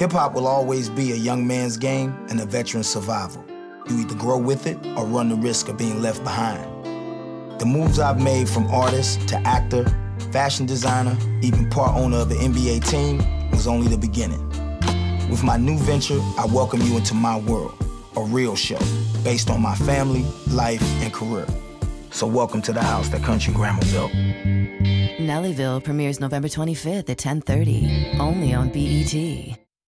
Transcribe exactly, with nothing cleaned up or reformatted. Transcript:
Hip-hop will always be a young man's game and a veteran's survival. You either grow with it or run the risk of being left behind. The moves I've made from artist to actor, fashion designer, even part owner of the N B A team was only the beginning. With my new venture, I welcome you into my world, a real show based on my family, life, and career. So welcome to the house that country grandma built. Nelly Ville premieres November twenty-fifth at ten thirty, only on B E T.